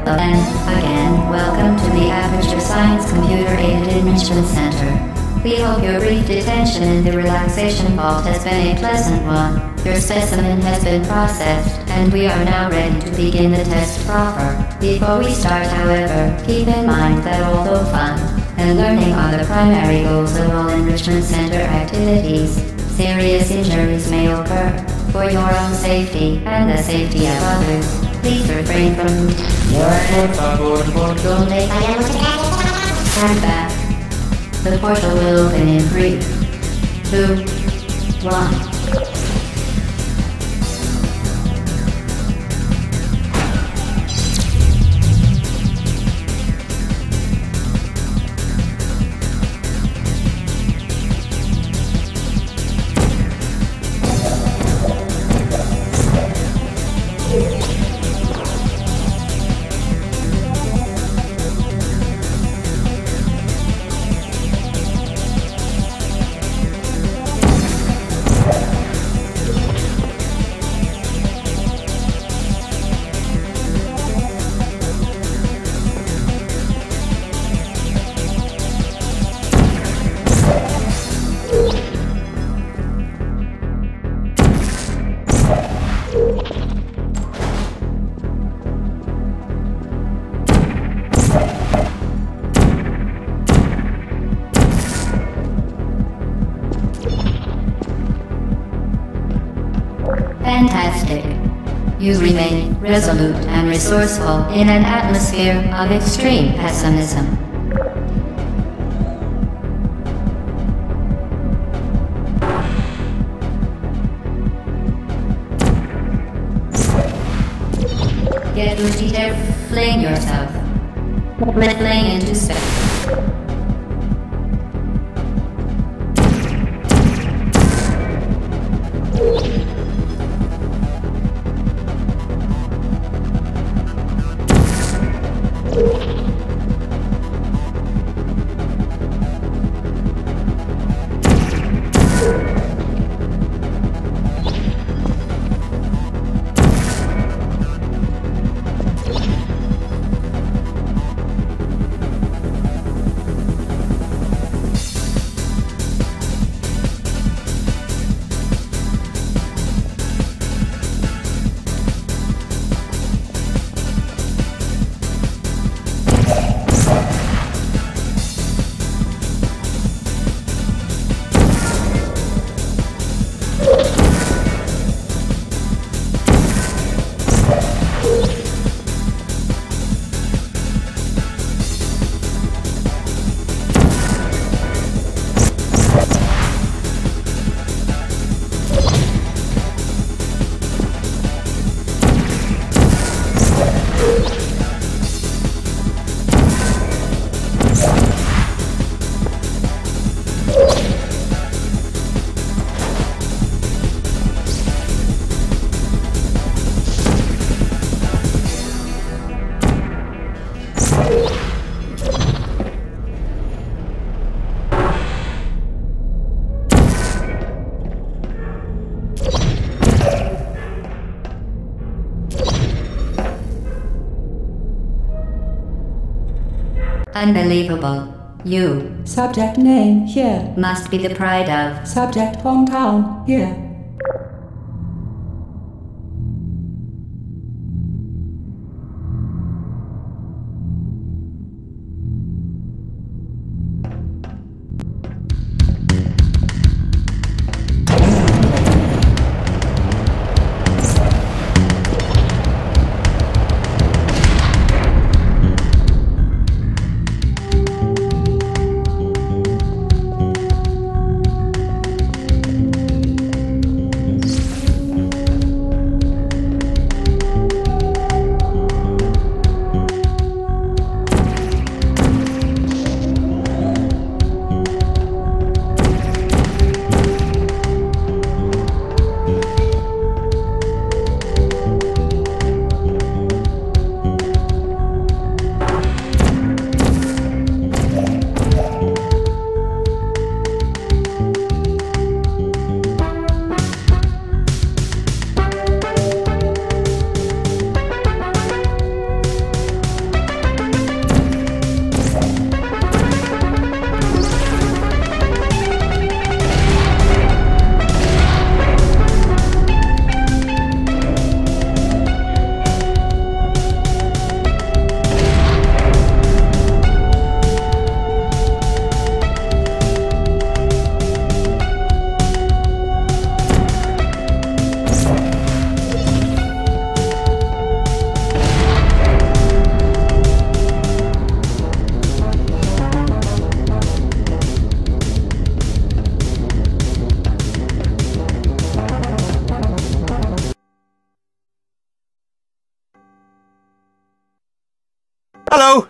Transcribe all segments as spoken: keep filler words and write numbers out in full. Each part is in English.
And again, welcome to the Aperture Science Computer-Aided Enrichment Center. We hope your brief detention in the relaxation vault has been a pleasant one. Your specimen has been processed, and we are now ready to begin the test proper. Before we start, however, keep in mind that although fun and learning are the primary goals of all enrichment center activities, serious injuries may occur. For your own safety and the safety of others, please refrain from Stand back. The portal will open in three, two, one. Fantastic. You remain resolute and resourceful in an atmosphere of extreme pessimism. Get ready to fling yourself. Fling into space. Unbelievable. You. Subject name here. Must be the pride of. Subject hometown here. Hello!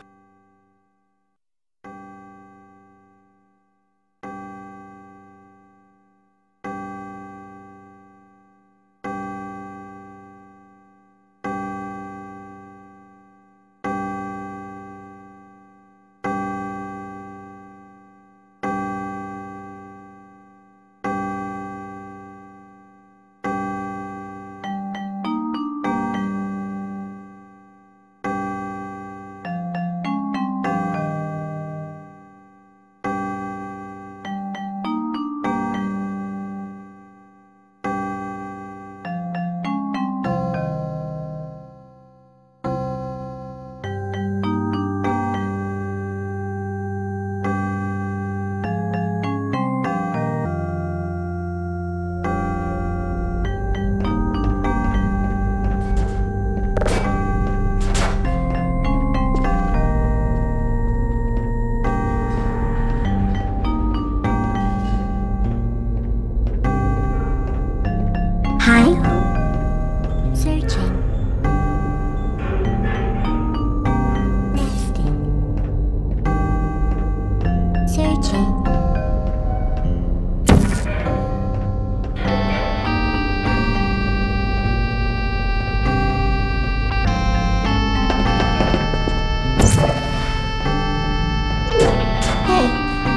Hi. Searching. Nesting. Searching. Hey.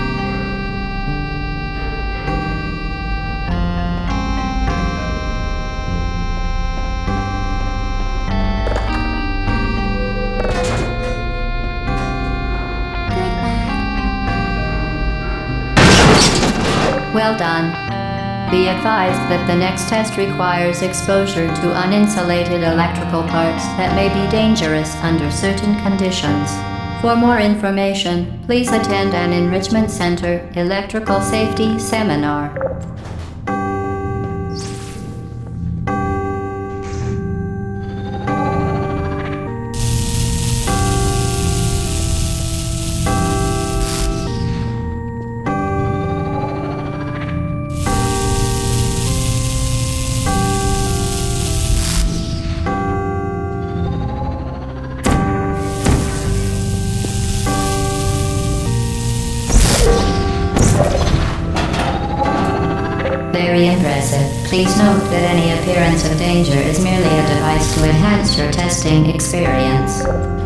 Well done. Be advised that the next test requires exposure to uninsulated electrical parts that may be dangerous under certain conditions. For more information, please attend an Enrichment Center Electrical Safety Seminar. Very impressive. Please note that any appearance of danger is merely a device to enhance your testing experience.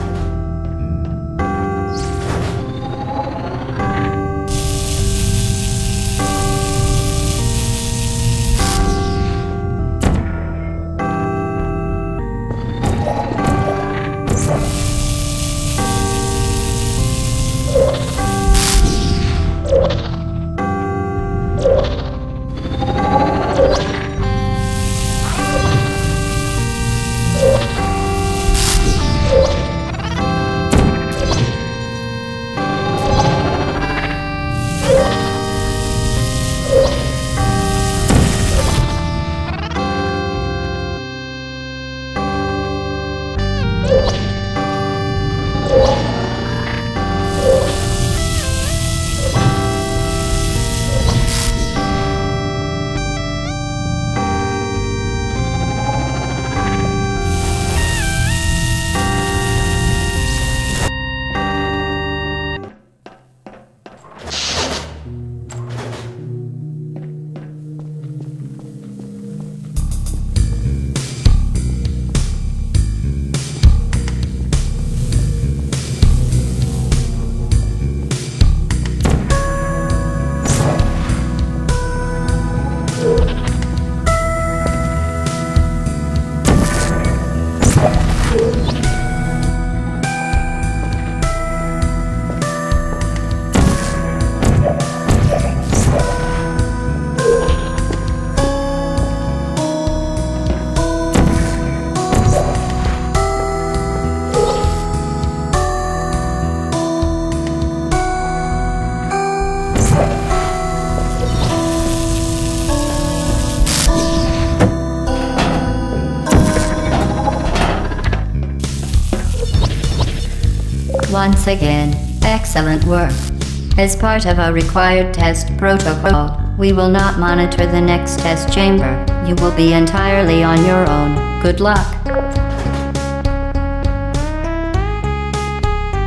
Once again, excellent work. As part of our required test protocol, we will not monitor the next test chamber. You will be entirely on your own. Good luck.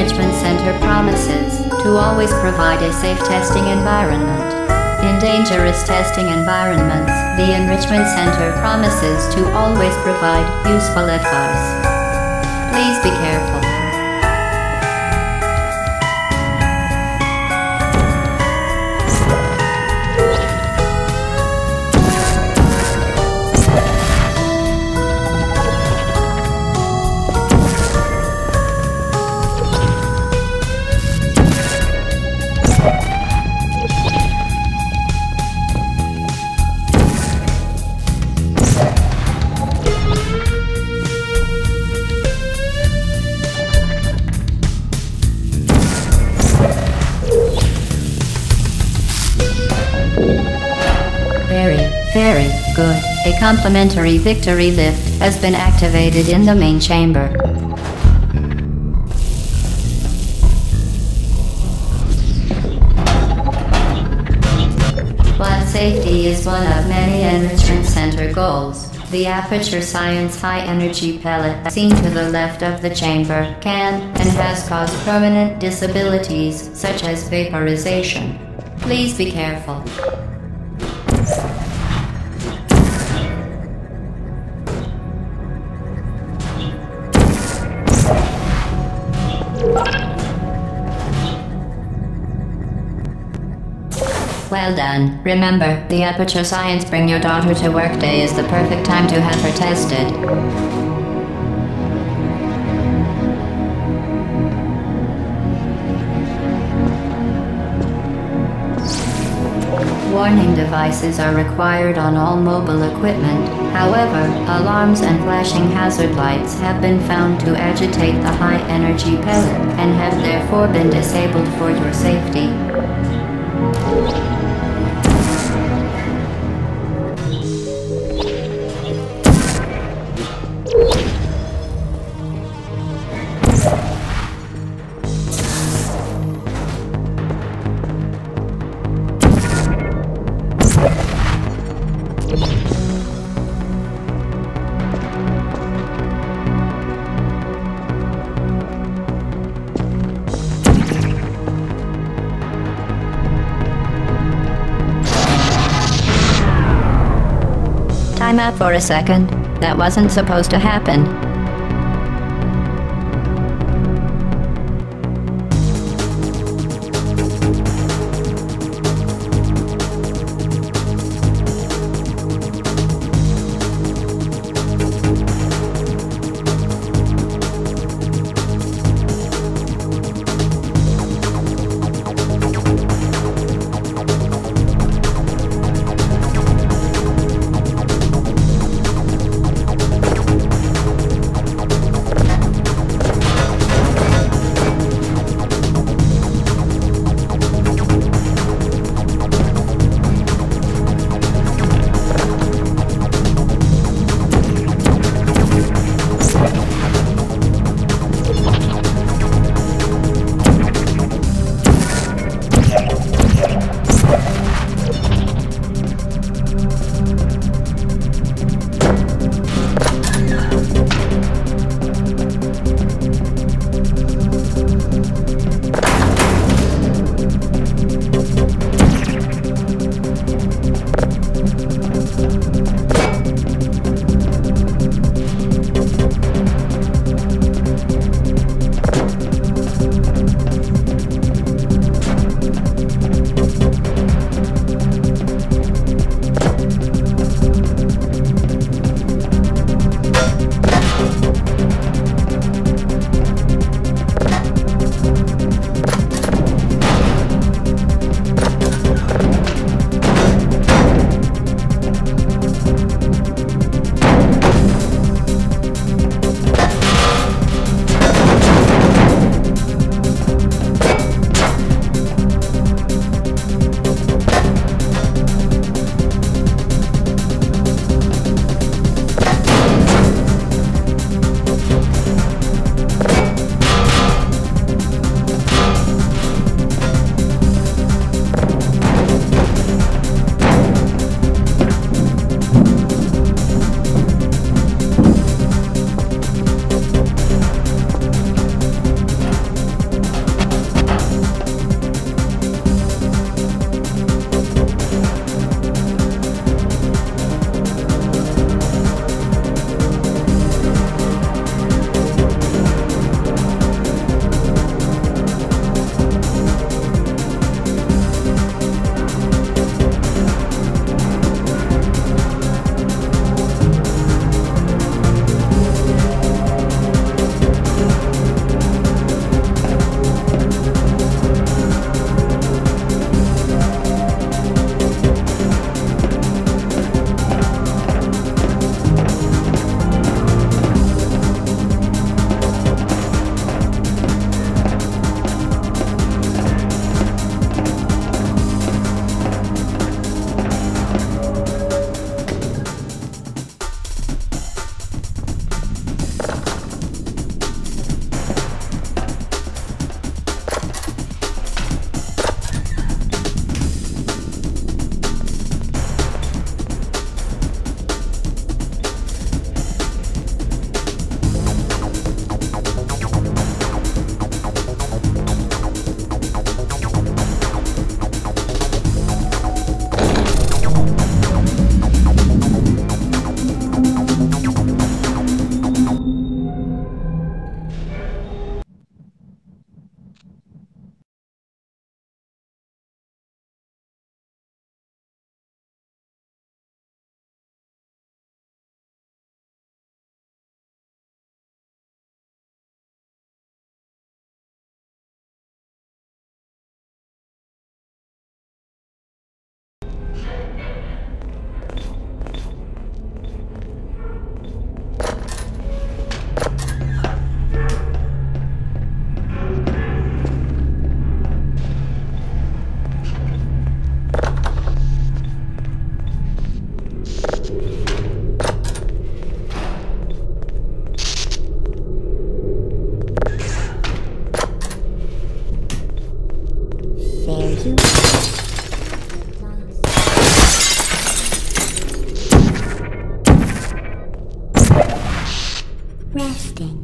Enrichment Center promises to always provide a safe testing environment. In dangerous testing environments, the Enrichment Center promises to always provide useful advice. Please be careful. Very good. A complimentary victory lift has been activated in the main chamber. While safety is one of many Enrichment Center goals, the Aperture Science high-energy pellet seen to the left of the chamber can and has caused permanent disabilities such as vaporization. Please be careful. Well done. Remember, the Aperture Science Bring Your Daughter to Work Day is the perfect time to have her tested. Warning devices are required on all mobile equipment. However, alarms and flashing hazard lights have been found to agitate the high-energy pellet and have therefore been disabled for your safety. Time out for a second. That wasn't supposed to happen. There you resting.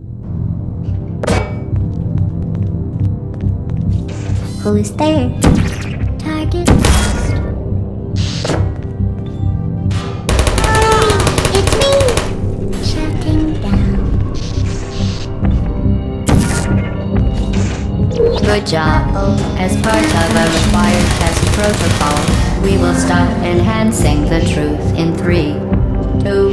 Who's there? Target lost. It's me! Shutting down. Good job. As part of a required test protocol, we will stop enhancing the truth in three, two,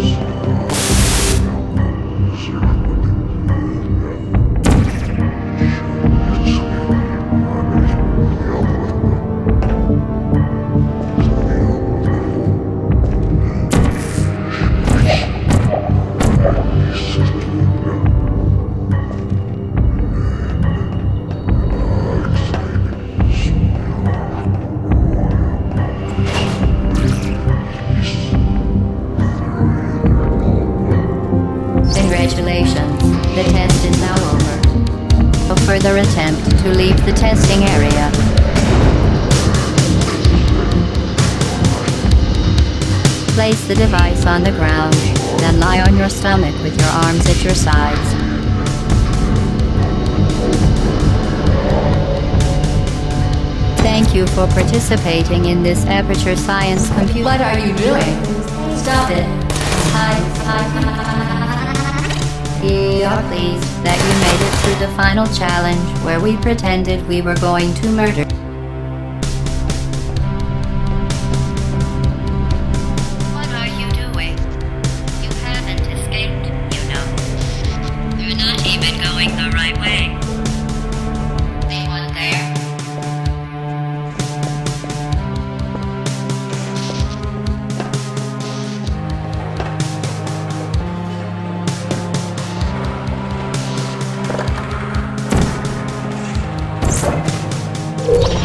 Congratulations, the test is now over. A further attempt to leave the testing area. Place the device on the ground, then lie on your stomach with your arms at your sides. Thank you for participating in this Aperture Science computer. What are you doing? Stop it. Hi, hi, We are pleased that you made it through the final challenge where we pretended we were going to murder. What are you doing? You haven't escaped, you know. You're not even going the right way. Anyone there? You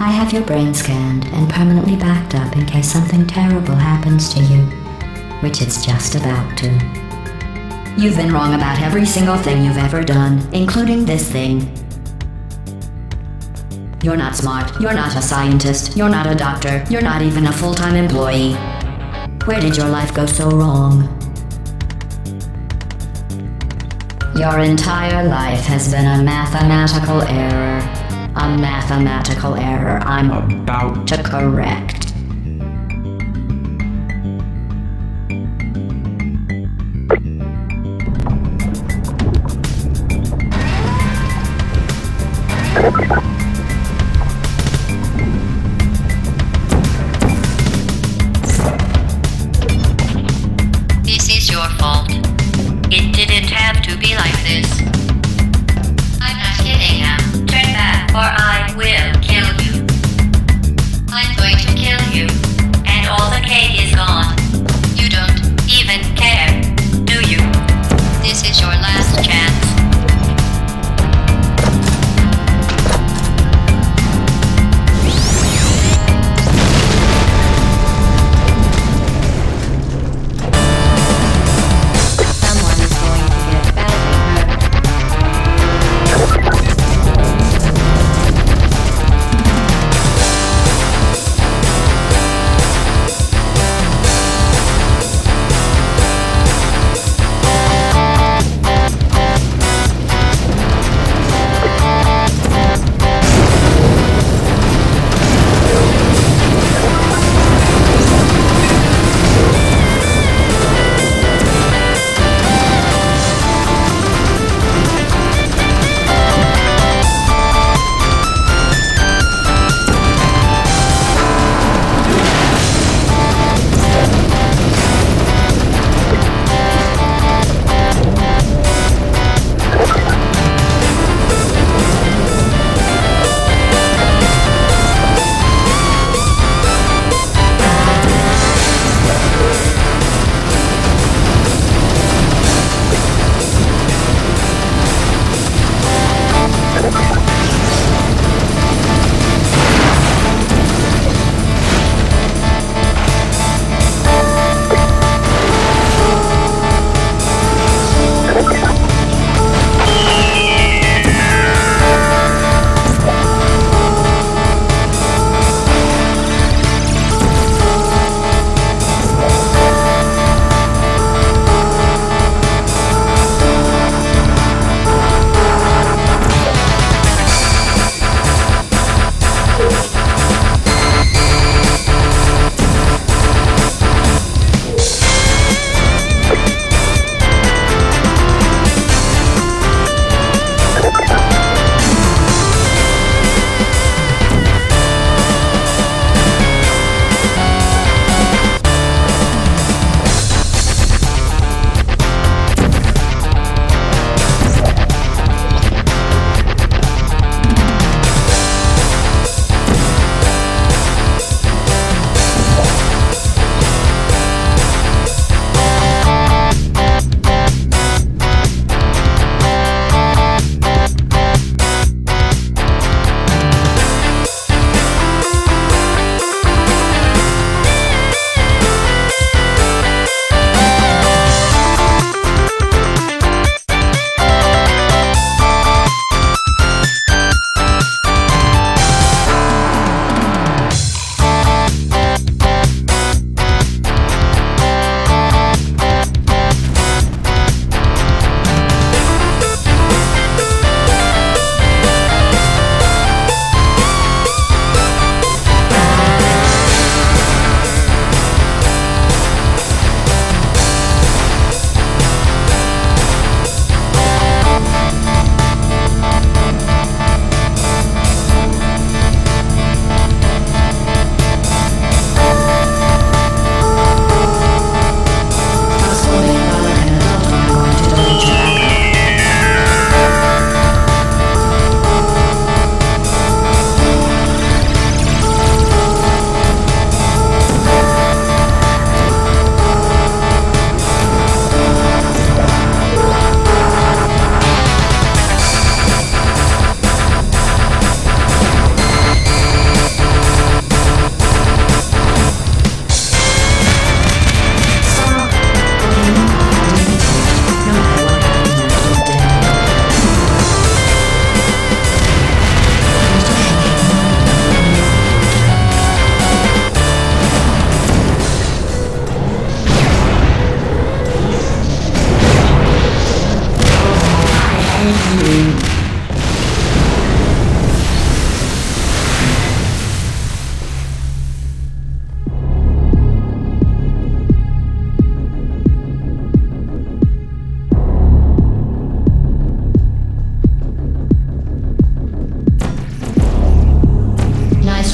I have your brain scanned and permanently backed up in case something terrible happens to you, which it's just about to. You've been wrong about every single thing you've ever done, including this thing. You're not smart, you're not a scientist, you're not a doctor, you're not even a full-time employee. Where did your life go so wrong? Your entire life has been a mathematical error. A mathematical error I'm about to correct. This is your fault. It didn't have to be like this. I'm not kidding now. Turn back or I will kill you. I'm going to kill you. And all the cake is gone. You don't even care, do you? This is your last chance.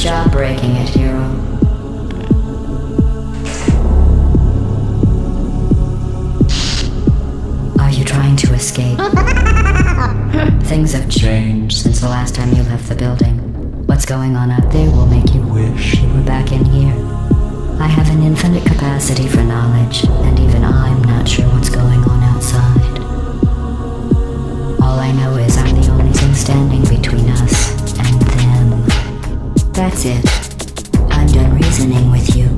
job breaking it, hero. Are you trying to escape? Things have changed since the last time you left the building. What's going on out there will make you wish you were back in here. I have an infinite capacity for knowledge, and even I'm not sure what's going on outside. All I know is I'm the only thing standing between us and them. That's it. I'm done reasoning with you.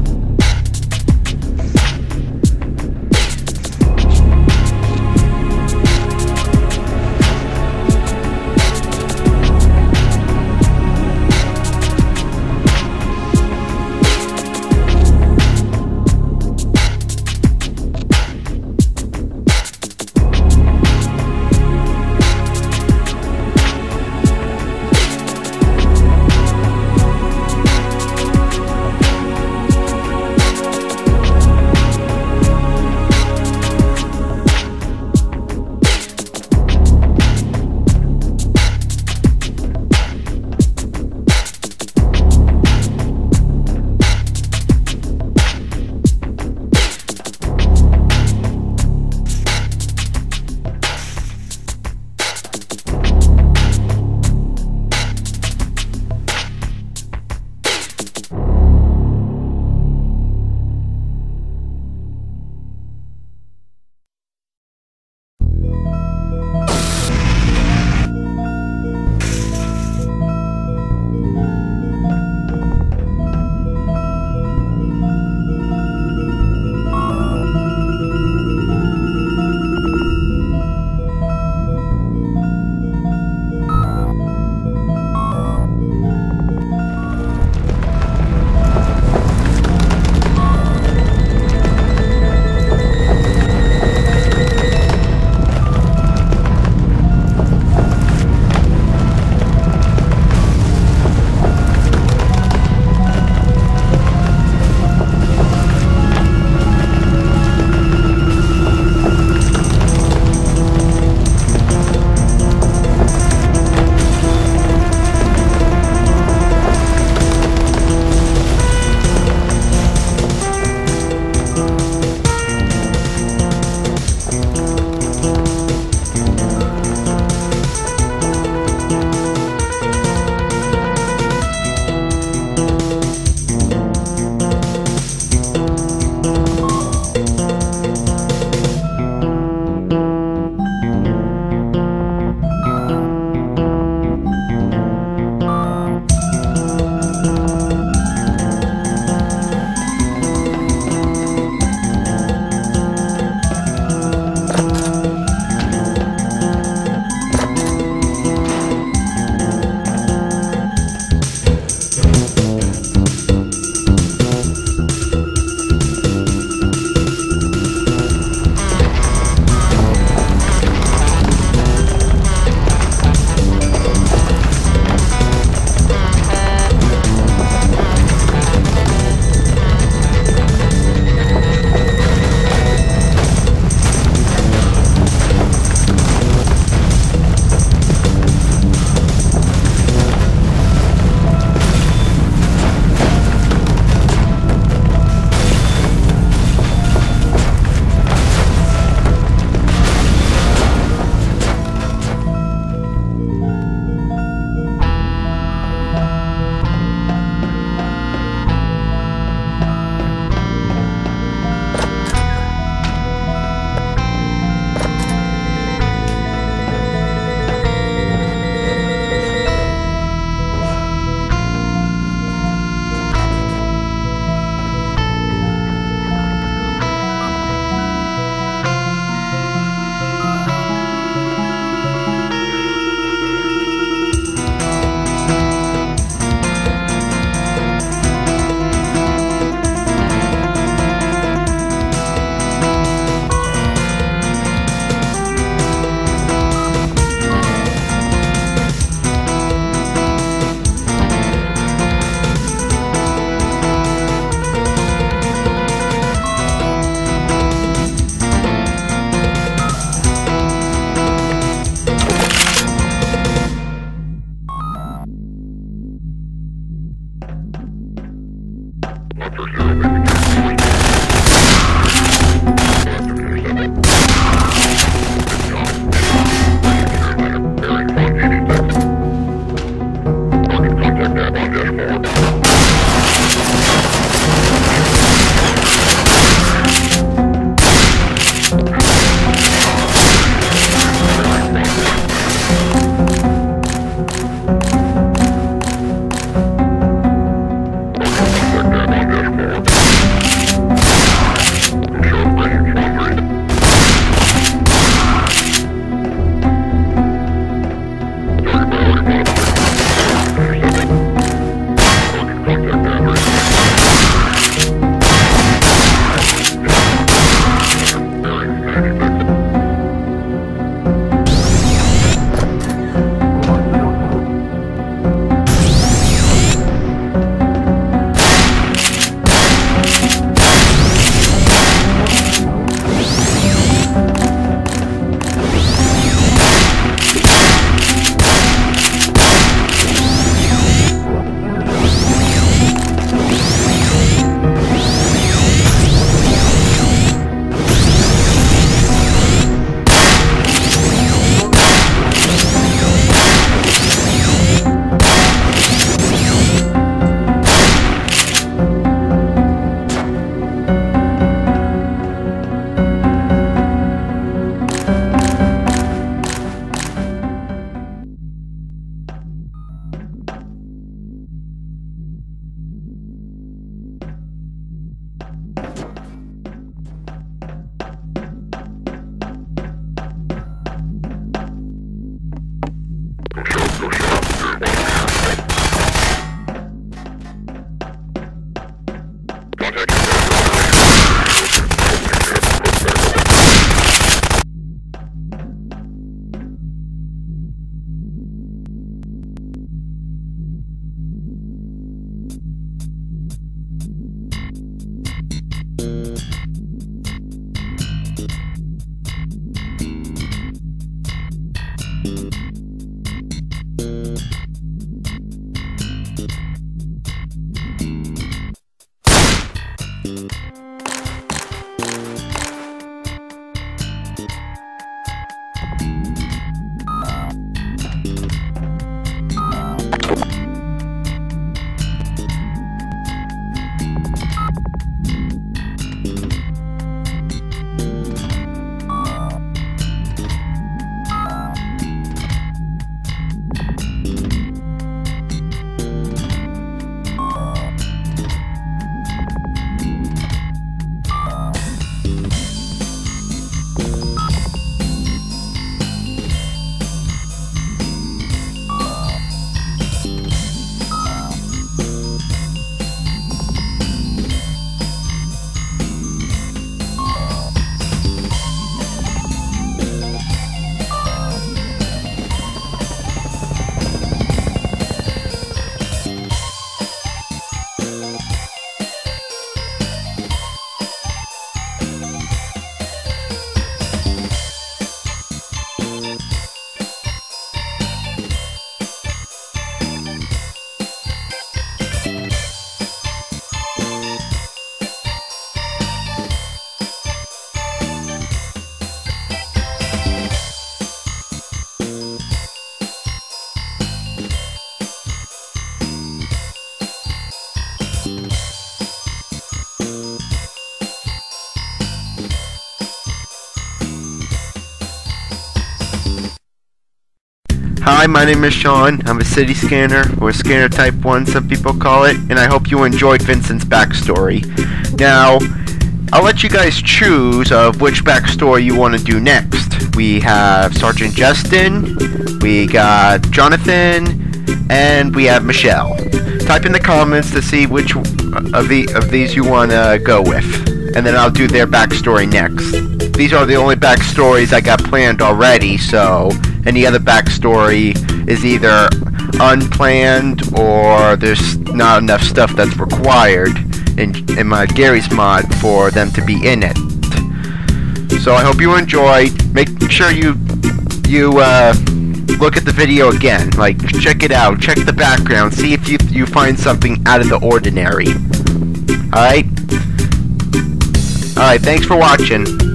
Hi, my name is Sean. I'm a city scanner, or scanner type one, some people call it, and I hope you enjoyed Vincent's backstory. Now, I'll let you guys choose of which backstory you want to do next. We have Sergeant Justin, we got Jonathan, and we have Michelle. Type in the comments to see which of the of these you want to go with, and then I'll do their backstory next. These are the only backstories I got planned already, so any other backstory is either unplanned or there's not enough stuff that's required in, in my Gary's mod for them to be in it. So I hope you enjoyed. Make sure you you uh, look at the video again. Like, check it out. Check the background. See if you, you find something out of the ordinary. Alright? Alright, thanks for watching.